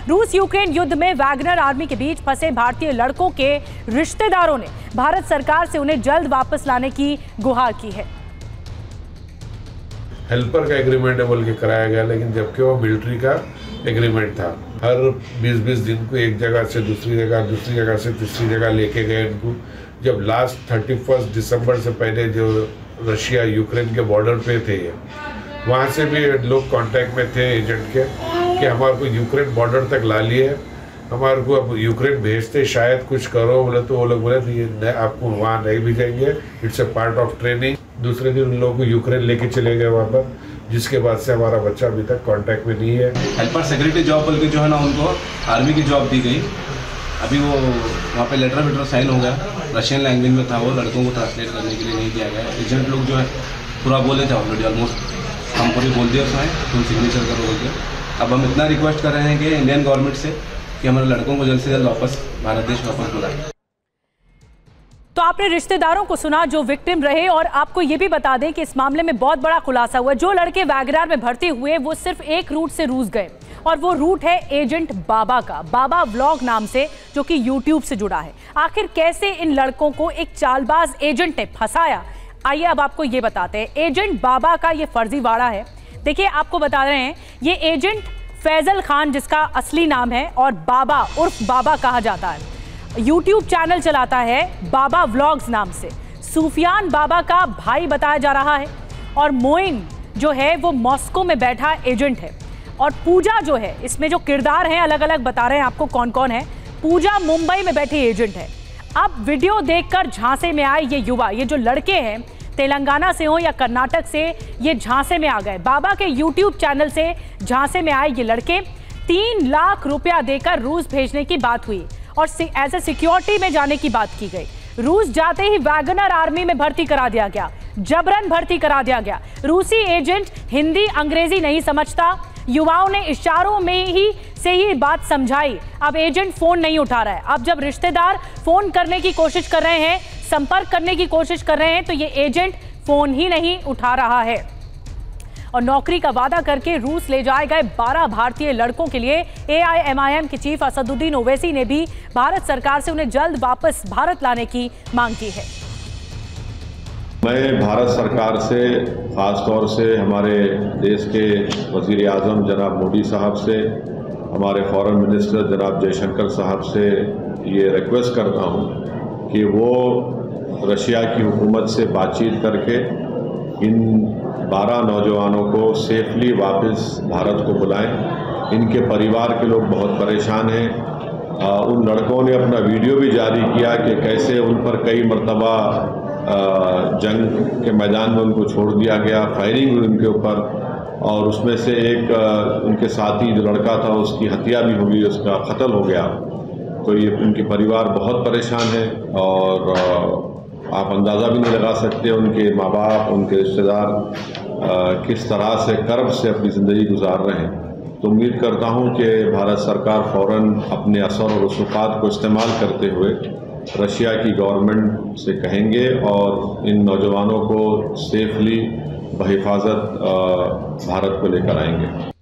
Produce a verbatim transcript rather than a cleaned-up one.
रूस यूक्रेन युद्ध में वैगनर आर्मी के बीच फंसे भारतीय लड़कों के रिश्तेदारों ने भारत सरकार से उन्हें जल्द वापस लाने की गुहार की है। हेल्पर का एग्रीमेंट है बोल के कराया गया, लेकिन जबकि वो मिलिट्री का एग्रीमेंट था। हर बीस बीस दिन को एक जगह से दूसरी जगह, दूसरी जगह से तीसरी जगह लेके गए इनको। जब लास्ट थर्टी फर्स्ट दिसंबर से पहले जो रशिया यूक्रेन के बॉर्डर पे थे, वहाँ से भी लोग कांटेक्ट में थे एजेंट के कि हमारे को यूक्रेन बॉर्डर तक ला लिए, हमारे को अब यूक्रेन भेजते शायद कुछ करो बोले। तो वो लोग बोले तो ये आपको वहाँ नहीं भेजेंगे, it's a part of training. दूसरे दिन उन लोगों को यूक्रेन लेके चले गए वहाँ पर, जिसके बाद से हमारा बच्चा अभी तक कांटेक्ट में नहीं है। हेल्पर सेक्रेटरी जॉब बोल के जो है ना उनको आर्मी की जॉब दी गई। अभी वो वहाँ पे लेटर वेटर साइन हो गया, रशियन लैंग्वेज में था, वो लड़कों को ट्रांसलेट करने के लिए नहीं दिया गया। एजेंट लोग जो है पूरा बोले थे ऑलरेडी, ऑलमोस्ट हमको भी बोल दिया उसमें तुम सिग्नेचर करो बोल के। अब हम इतना रिक्वेस्ट कर रहे हैं कि इंडियन गवर्नमेंट से कि हमारे लड़कों को जल्द से जल्द वापस भारत देश वापस बुलाएं। तो आपने रिश्तेदारों को सुना जो विक्टिम रहे, और आपको ये भी बता दें कि इस मामले में बहुत बड़ा खुलासा हुआ। जो लड़के वैगनर में भर्ती हुए वो सिर्फ एक रूट से रूस गए, और वो रूट है एजेंट बाबा का, बाबा व्लॉग नाम से, जो कि यूट्यूब से जुड़ा है। आखिर कैसे इन लड़कों को एक चालबाज एजेंट ने फंसाया, आइए अब आपको ये बताते हैं। एजेंट बाबा का ये फर्जीवाड़ा है। देखिए आपको बता रहे हैं, ये एजेंट फैजल खान जिसका असली नाम है और बाबा उर्फ बाबा कहा जाता है, यूट्यूब चैनल चलाता है बाबा व्लॉग्स नाम से। सुफियान बाबा का भाई बताया जा रहा है, और मोइन जो है वो मॉस्को में बैठा एजेंट है, और पूजा जो है, इसमें जो किरदार हैं अलग अलग बता रहे हैं आपको कौन कौन है। पूजा मुंबई में बैठी एजेंट है। अब वीडियो देखकर झांसे में आए ये युवा, ये जो लड़के हैं तेलंगाना से हो या कर्नाटक से, ये झांसे में आ गए। बाबा के यूट्यूब चैनल से झांसे में आए ये लड़के तीन लाख रुपया देकर रूस भेजने की बात हुई, और एज ए सिक्योरिटी में जाने की बात की गई। रूस जाते ही वैगनर आर्मी में भर्ती करा दिया गया, जबरन भर्ती करा दिया गया। रूसी एजेंट हिंदी अंग्रेजी नहीं समझता, युवाओं ने इशारों में ही से ही बात समझाई। अब एजेंट फोन नहीं उठा रहा है। अब जब रिश्तेदार फोन करने की कोशिश कर रहे हैं, संपर्क करने की कोशिश कर रहे हैं, तो ये एजेंट फोन ही नहीं उठा रहा है, और नौकरी का वादा करके रूस ले जाए गए बारह भारतीय लड़कों के लिए A I M I M के चीफ असदुद्दीन ओवैसी ने भी भारत सरकार से उन्हें जल्द वापस भारत लाने की मांग की है। मैं भारत सरकार से, ख़ास तौर से हमारे देश के वज़ीर आज़म जनाब मोदी साहब से, हमारे फॉरेन मिनिस्टर जनाब जयशंकर साहब से ये रिक्वेस्ट करता हूँ कि वो रशिया की हुकूमत से बातचीत करके इन बारह नौजवानों को सेफली वापस भारत को बुलाएं। इनके परिवार के लोग बहुत परेशान हैं। आ, उन लड़कों ने अपना वीडियो भी जारी किया कि कैसे उन पर कई मरतबा जंग के मैदान में उनको छोड़ दिया गया, फायरिंग हुई उनके ऊपर, और उसमें से एक उनके साथी जो लड़का था उसकी हत्या भी हुई, उसका कत्ल हो गया। तो ये उनके परिवार बहुत परेशान है, और आप अंदाज़ा भी नहीं लगा सकते उनके माँ बाप, उनके रिश्तेदार किस तरह से कर्ब से अपनी ज़िंदगी गुजार रहे हैं। तो उम्मीद करता हूँ कि भारत सरकार फ़ौरन अपने असर और रसूख़ात को इस्तेमाल करते हुए रशिया की गवर्नमेंट से कहेंगे और इन नौजवानों को सेफली बहिफाजत भारत को लेकर आएंगे।